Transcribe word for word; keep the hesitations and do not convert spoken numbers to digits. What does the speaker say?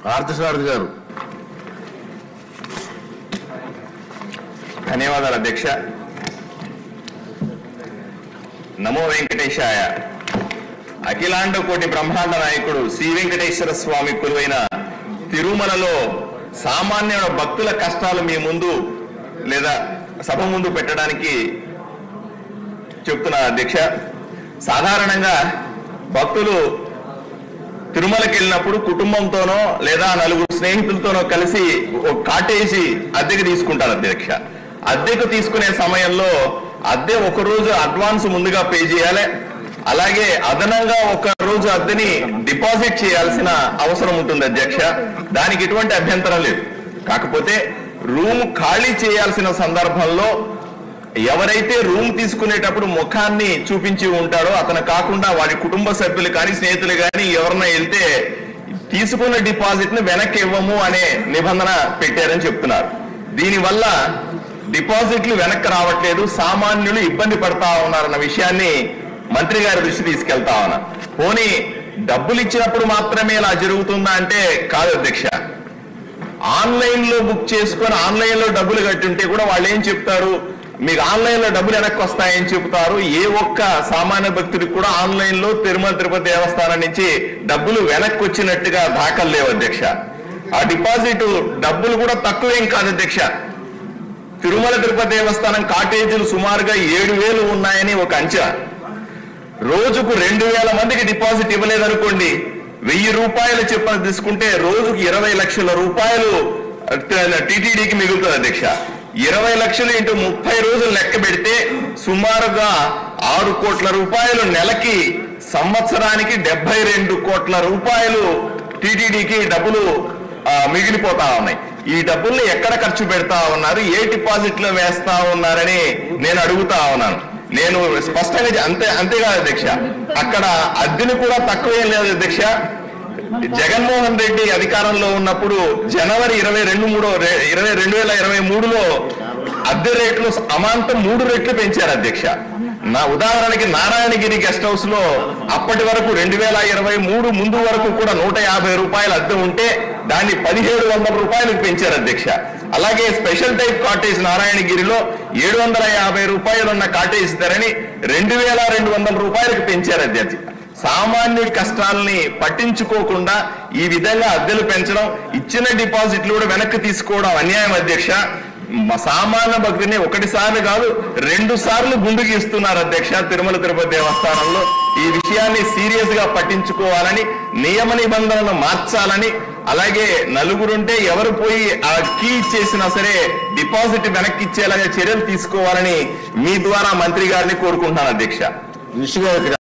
పార్థసారథి గారు. ధన్యవాదాలు అధ్యక్ష. నమో వెంకటేశాయ. అఖిలాండ కోటి బ్రహ్మాండ నాయకుడు శ్రీ వెంకటేశ్వర స్వామి కొలువైన తిరుమలలో సామాన్య భక్తుల కష్టాలు మీ ముందు లేదా సభ ముందు పెట్టడానికి చెప్తున్నా అధ్యక్ష. సాధారణంగా భక్తులు తిరుమలకి వెళ్ళినప్పుడు కుటుంబంతోనో లేదా నలుగురు స్నేహితులతోనో కలిసి ఒక కాటేసి అద్దెకు తీసుకుంటారు అధ్యక్ష. అద్దెకు తీసుకునే సమయంలో అద్దె ఒక రోజు అడ్వాన్స్ ముందుగా పే చేయాలి. అలాగే అదనంగా ఒక రోజు అద్దెని డిపాజిట్ చేయాల్సిన అవసరం ఉంటుంది అధ్యక్ష. దానికి ఎటువంటి అభ్యంతరం లేదు. కాకపోతే రూమ్ ఖాళీ చేయాల్సిన సందర్భంలో ఎవరైతే రూమ్ తీసుకునేటప్పుడు ముఖాన్ని చూపించి ఉంటాడో అతను కాకుండా వాడి కుటుంబ సభ్యులు కానీ స్నేహితులు కానీ ఎవరన్నా వెళ్తే తీసుకున్న డిపాజిట్ ని వెనక్కి ఇవ్వము అనే నిబంధన పెట్టారని చెప్తున్నారు. దీనివల్ల డిపాజిట్లు వెనక్కి రావట్లేదు, సామాన్యులు ఇబ్బంది పడతా ఉన్నారన్న విషయాన్ని మంత్రి గారి దృష్టి తీసుకెళ్తా ఉన్నా. పోనీ డబ్బులు ఇచ్చినప్పుడు మాత్రమే ఇలా జరుగుతుందా అంటే కాదు అధ్యక్ష. ఆన్లైన్ లో బుక్ చేసుకొని ఆన్లైన్ లో డబ్బులు కట్టుంటే కూడా వాళ్ళు ఏం చెప్తారు, మీకు ఆన్లైన్ లో డబ్బులు వెనక్కి వస్తాయని చెప్తారు. ఏ ఒక్క సామాన్య భక్తుడికి కూడా ఆన్లైన్ లో తిరుమల తిరుపతి దేవస్థానం నుంచి డబ్బులు వెనక్కి వచ్చినట్టుగా దాఖలు లేవు అధ్యక్ష. ఆ డిపాజిట్ డబ్బులు కూడా తక్కువేం కాదు అధ్యక్ష. తిరుమల తిరుపతి దేవస్థానం కాటేజీలు సుమారుగా ఏడు వేలు ఉన్నాయని ఒక అంచనా. రోజుకు రెండు వేల మందికి డిపాజిట్ ఇవ్వలేదనుకోండి, వెయ్యి రూపాయలు చెప్పని తీసుకుంటే రోజుకు ఇరవై లక్షల రూపాయలు టీటీడీకి మిగులుతుంది అధ్యక్ష. ఇరవై లక్షలు ఇంటూ ముప్పై రోజులు లెక్క పెడితే సుమారుగా ఆరు కోట్ల రూపాయలు నెలకి, సంవత్సరానికి డెబ్బై రెండు కోట్ల రూపాయలు టీటీడీకి డబ్బులు మిగిలిపోతా ఉన్నాయి. ఈ డబ్బుల్ని ఎక్కడ ఖర్చు పెడతా ఉన్నారు, ఏ డిపాజిట్ లో వేస్తా ఉన్నారని నేను అడుగుతా ఉన్నాను. నేను స్పష్టంగా అంతే అంతేకాదు అధ్యక్ష, అక్కడ అద్దెలు కూడా తక్కువేం లేదు అధ్యక్ష. జగన్మోహన్ రెడ్డి అధికారంలో ఉన్నప్పుడు జనవరి ఇరవై రెండు మూడో ఇరవై రెండు వేల ఇరవై మూడులో అద్దె రేట్లు అమాంతం మూడు రెట్లు పెంచారు అధ్యక్ష. నా ఉదాహరణకి నారాయణగిరి గెస్ట్ హౌస్ లో అప్పటి వరకు రెండు వేల ఇరవై మూడు ముందు వరకు కూడా నూట యాభై రూపాయలు అద్దె ఉంటే దాన్ని పదిహేడు వందల రూపాయలకు పెంచారు అధ్యక్ష. అలాగే స్పెషల్ టైప్ కాటేజ్ నారాయణగిరిలో ఏడు వందల యాభై రూపాయలు ఉన్న కాటేజ్ ధరని రెండు వేల రెండు వందల రూపాయలకు పెంచారు అధ్యక్ష. సామాన్యుడి కష్టాలని పట్టించుకోకుండా ఈ విధంగా అద్దెలు పెంచడం, ఇచ్చిన డిపాజిట్లు కూడా వెనక్కి తీసుకోవడం అన్యాయం అధ్యక్ష. సామాన్య భక్తుని ఒకటిసార్లు కాదు రెండు సార్లు గుండుకి ఇస్తున్నారు అధ్యక్ష తిరుమల తిరుపతి దేవస్థానంలో. ఈ విషయాన్ని సీరియస్ గా పట్టించుకోవాలని, నియమ నిబంధనలు మార్చాలని, అలాగే నలుగురుంటే ఎవరు పోయి ఆ కీ ఇచ్చేసినా సరే డిపాజిట్ వెనక్కి ఇచ్చేలాగా చర్యలు తీసుకోవాలని మీ ద్వారా మంత్రి గారిని కోరుకుంటున్నాను అధ్యక్ష.